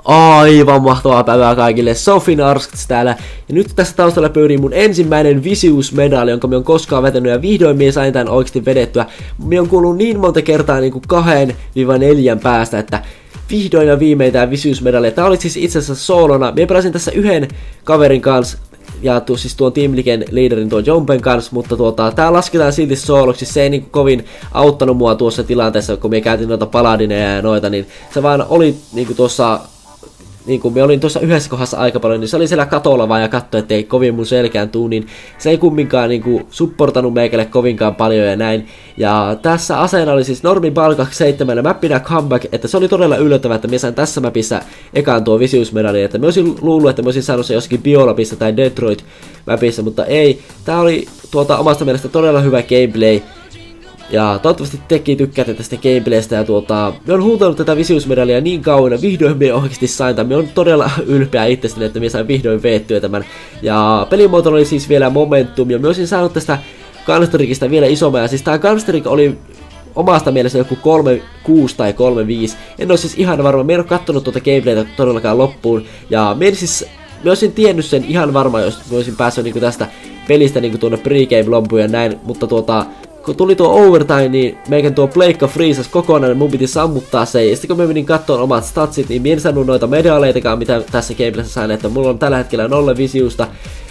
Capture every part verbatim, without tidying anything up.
Aivan mahtavaa päivää kaikille, Sofin Arskats täällä. Ja nyt tässä taustalla pyörii mun ensimmäinen Visius-medali, jonka mä oon koskaan vetänyt, ja vihdoin mä sain tän oikeesti vedettyä. Mä oon kuullut niin monta kertaa niinku kahden neljän päästä, että vihdoin ja viimein tää Visius-medali. Tää oli siis itse asiassa soolona. Mä pelasin tässä yhden kaverin kanssa, ja tu, siis tuon Team Liken liiderin tuon Jompen kanssa, mutta tuota, tää lasketaan silti sooloksi. Se ei niinku kovin auttanut mua tuossa tilanteessa, kun me käytin noita paladineja ja noita, niin se vaan oli niinku tuossa, niin kun me olin tuossa yhdessä kohdassa aika paljon, niin se oli siellä katolla vaan ja katsoi, ettei kovin mun selkään tuu, niin se ei kumminkaan niinku supportanut meikälle kovinkaan paljon ja näin. Ja tässä aseena oli siis normi Bal kaksikymmentäseitsemän ja mappina Comeback, että se oli todella yllättävää, että mä sain tässä mapissa ekaan tuo Visius-medali, että mä olisin luullut, että mä olisin saanut se jossakin Biolabissa tai Detroit mapissa, mutta ei. Tää oli tuota omasta mielestä todella hyvä gameplay. Ja toivottavasti tekin tykkäätte tästä gameplaystä ja tuota, me on huutanut tätä Visius-medalia niin kauan ja vihdoin me oikeasti sain tämän. Me on todella ylpeä itsestäni, että me sain vihdoin veettyä tämän. Ja pelimuoto oli siis vielä Momentum ja me olisin saanut tästä Gunstrikista vielä isomman. Ja siis tää Gunstrik oli omasta mielestä joku kolme kuusi tai kolme viisi. En oo siis ihan varma, me en oo kattonut tuota gameplaytä todellakaan loppuun. Ja me en siis, me olisin tiennyt sen ihan varma, jos me olisin päässyt niinku tästä pelistä niinku tuonne pregame-lompuun ja näin, mutta tuota, kun tuli tuo overtime, niin meikän tuo pleikka freezas kokonaan, mun piti sammuttaa se. Ja sitten kun mä menin kattoon omat statsit, niin mä en saanut noita medaleitakaan, mitä tässä gameplayssä sain. Että mulla on tällä hetkellä nolla visiusta.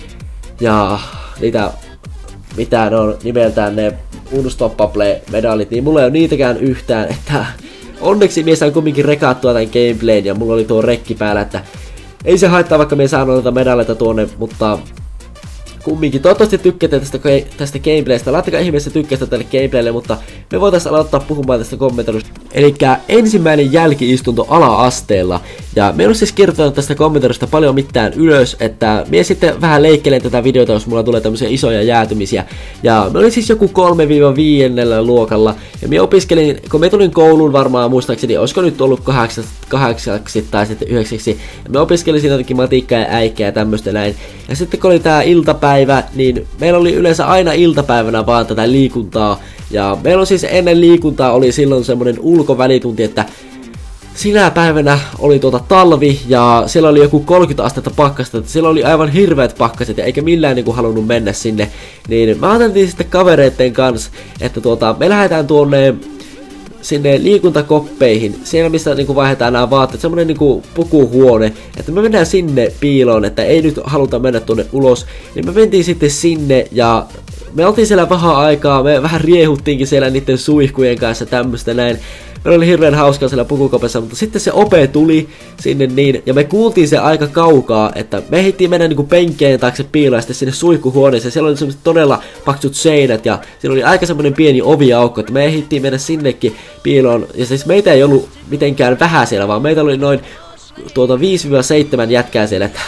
Ja niitä, mitä ne on nimeltään ne Unstoppable medalit, niin mulla ei ole niitäkään yhtään. Että onneksi mä sain kumminkin rekattua tämän gameplayn ja mulla oli tuo rekki päällä, että ei se haittaa, vaikka mä en saanut noita medaleita tuonne, mutta kumminkin. Toivottavasti tykkäätte tästä, tästä gameplaystä. Laittakaa ihmeessä tykkäystä tälle gameplaylle, mutta me voitaisiin aloittaa puhumaan tästä kommentoidusta. Elikkä ensimmäinen jälki-istunto ala-asteella. Ja me en ole siis kirjoittanut tästä kommentoidusta paljon mitään ylös, että me sitten vähän leikkelen tätä videota, jos mulla tulee tämmöisiä isoja jäätymisiä. Ja me olin siis joku kolme viiva viisi luokalla. Ja me opiskelin, kun me tulin kouluun varmaan muistaakseni, olisiko nyt ollut kahdeksaksi tai sitten yhdeksäksi. Ja me opiskelin siinä jotenkin matikkaa ja äikkää ja tämmöstä näin. Ja sitten kun oli tää iltapäivä, niin meillä oli yleensä aina iltapäivänä vaan tätä liikuntaa. Ja meillä on siis ennen liikuntaa oli silloin semmonen ulkovälitunti, että sinä päivänä oli tuota talvi ja siellä oli joku kolmekymmentä astetta pakkasta, että siellä oli aivan hirveät pakkaset ja eikä millään niinku halunnut mennä sinne. Niin mä ajateltiin sitten kavereitten kanssa, että tuota, me lähdetään tuonne sinne liikuntakoppeihin, siellä missä niinku vaihdetaan nämä vaatteet, semmonen niinku pukuhuone, että me mennään sinne piiloon, että ei nyt haluta mennä tuonne ulos, niin me mentiin sitten sinne ja me oltiin siellä vähän aikaa, me vähän riehuttiinkin siellä niiden suihkujen kanssa tämmöstä näin. Meillä oli hirveän hauskaa siellä pukukopessa, mutta sitten se ope tuli sinne niin, ja me kuultiin se aika kaukaa, että me ehdittiin mennä niinku penkkeen taakse piiloon ja sitten sinne suihkuhuoneeseen. Siellä oli semmoset todella paksut seinät ja siellä oli aika semmonen pieni oviaukko, että me ehdittiin mennä sinnekin piiloon. Ja siis meitä ei ollut mitenkään vähän siellä, vaan meitä oli noin tuota viisi seitsemän jätkää siellä, että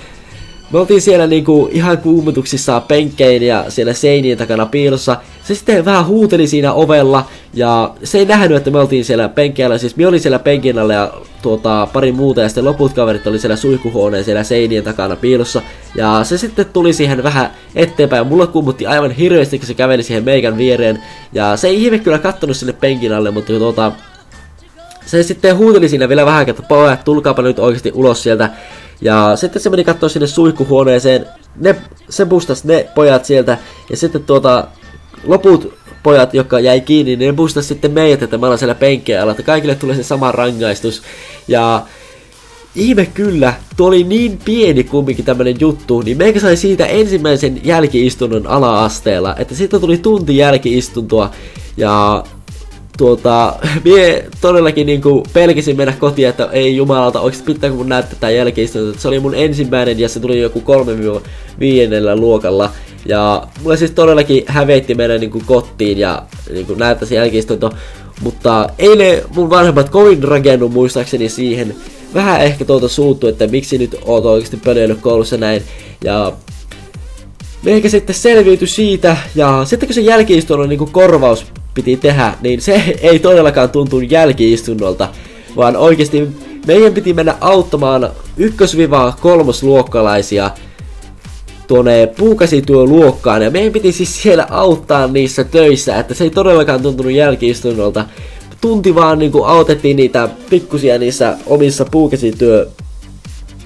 me oltiin siellä niinku ihan kuumutuksissaan penkkein ja siellä seinien takana piilossa. Se sitten vähän huuteli siinä ovella ja se ei nähnyt, että me oltiin siellä penkeillä. Siis me olin siellä penkin alla ja tuota, pari muuta ja sitten loput kaverit oli siellä suihkuhuoneen siellä seinien takana piilossa. Ja se sitten tuli siihen vähän eteenpäin ja mulla kummutti aivan hirveästi, kun se käveli siihen meikän viereen. Ja se ei ihme kyllä kattonut sinne penkin alle, mutta tuota, se sitten huuteli siinä vielä vähän, että pojat, tulkaapa nyt oikeasti ulos sieltä. Ja sitten se meni kattoo sinne suihkuhuoneeseen, ne, se bustas ne pojat sieltä, ja sitten tuota, loput pojat, jotka jäi kiinni, niin ne bustas sitten meidät, että me ollaan siellä penkkeen alla, että kaikille tulee se sama rangaistus. Ja ihme kyllä, tuo oli niin pieni kumminkin tämmönen juttu, niin meikä sai siitä ensimmäisen jälki-istunnon ala-asteella, että sitten tuli tunti jälki-istuntoa, ja tuota, mie todellakin niinku pelkäsin mennä kotiin, että ei jumalauta, oikeesti pitääkö mun näyttää tää jälki-istunto. Se oli mun ensimmäinen ja se tuli joku kolme viisi luokalla. Ja mulla siis todellakin hävetti mennä niinku kotiin ja niinku näyttää se jälki-istunto. Mutta ei ne mun vanhemmat kovin rakennu muistaakseni siihen. Vähän ehkä tuolta suuttu, että miksi nyt oot oikeesti pölyillyt koulussa näin. Ja meikä sitten selviytyi siitä ja sitten kun se jälki-istunnon niinku korvaus piti tehdä, niin se ei todellakaan tuntunut jälki-istunnolta, vaan oikeesti meidän piti mennä auttamaan ykkös-kolmosluokkalaisia tuonne puukäsityöluokkaan, ja meidän piti siis siellä auttaa niissä töissä, että se ei todellakaan tuntunut jälki-istunnolta. Tunti vaan niinku autettiin niitä pikkusia niissä omissa puukäsityö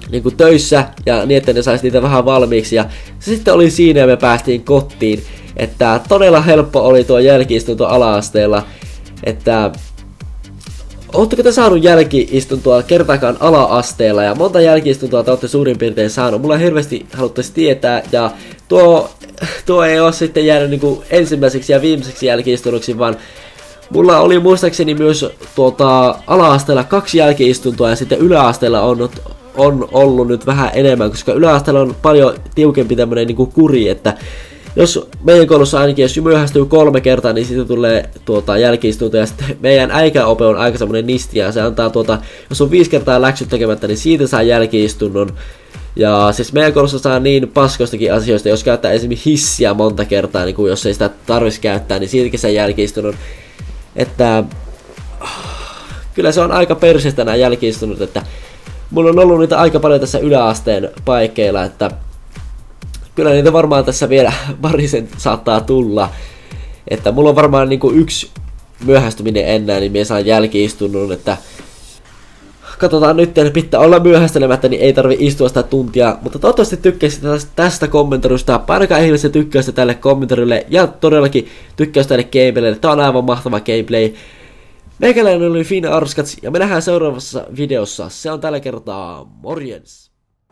niinku töissä ja niin, että ne saisi niitä vähän valmiiksi. Ja se sitten oli siinä ja me päästiin kotiin. Että todella helppo oli tuo jälki-istunto ala-asteella. Että ootteko te saanut jälki-istuntoa kertaakaan ala-asteella ja monta jälki-istuntoa te olette suurin piirtein saanut? Mulla hirveästi haluttaisi tietää ja tuo, tuo ei ole sitten jäänyt niinku ensimmäiseksi ja viimeiseksi jälki-istunnoksi, vaan mulla oli muistaakseni myös tuota ala-asteella kaksi jälki-istuntoa ja sitten yläasteella on, on ollut nyt vähän enemmän, koska yläasteella on paljon tiukempi tämmönen niinku kuri, että jos meidän koulussa ainakin, jos myöhästyy kolme kertaa, niin siitä tulee tuota jälki-istunto, ja sitten meidän äikäope on aika semmonen nisti, ja se antaa tuota, jos on viisi kertaa läksyt tekemättä, niin siitä saa jälki-istunnon. Ja siis meidän koulussa saa niin paskostakin asioista, jos käyttää esimerkiksi hissiä monta kertaa, niin kuin jos ei sitä tarvitsisi käyttää, niin siitäkin saa jälki-istunnon. Että kyllä se on aika perseestä nämä jälki-istunnot, että mulla on ollut niitä aika paljon tässä yläasteen paikkeilla, että kyllä niitä varmaan tässä vielä parisen saattaa tulla. Että mulla on varmaan niinku yksi myöhästyminen enää, niin minä saan jälki-istunnon, että katsotaan nyt, että pitää olla myöhästelemättä, niin ei tarvi istua sitä tuntia. Mutta toivottavasti tykkäsit tästä kommentarista. Painakaa ihmeessä tykkäystä tälle kommentarille ja todellakin tykkäystä tälle gameplaylle. Tää on aivan mahtava gameplay. Meikäläinen oli Finn Arskats ja me nähdään seuraavassa videossa. Se on tällä kertaa morjens!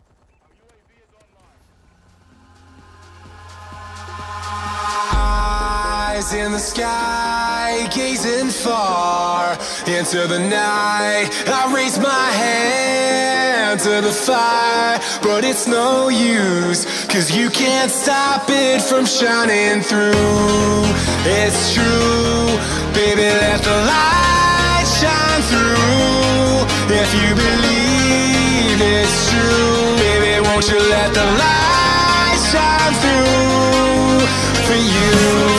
In the sky, gazing far into the night, I raise my hand to the fire, but it's no use, cause you can't stop it from shining through. It's true, baby, let the light shine through. If you believe it's true, baby, won't you let the light shine through for you?